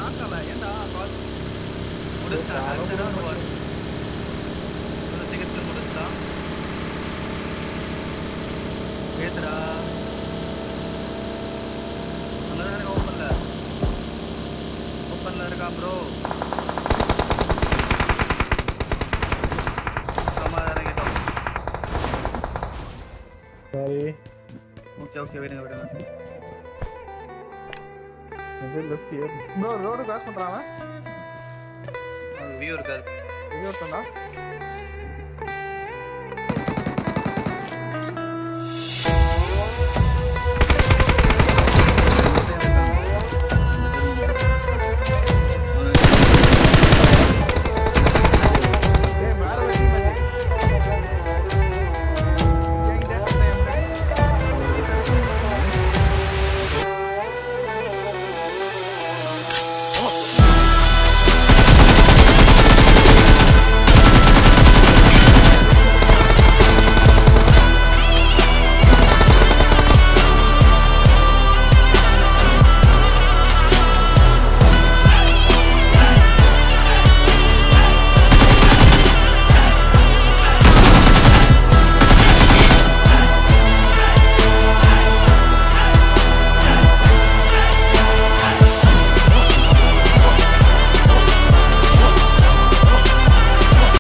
நாக்கல ஏன்டா கால் முடிச்சா கரெக்ட்டா ஒரு டிக்கெட் முடிச்சா ஏத்துடா அங்கதான் இருக்க ஓப்பன்ல இருக்கா ப்ரோ இறங்கிட்டோம் சரி ஓகே விடுங்க லெஃப்ட் ப்ரோ ரோடு கிராஸ் பண்றாங்க வியூ இருக்காது வியூ இருக்கா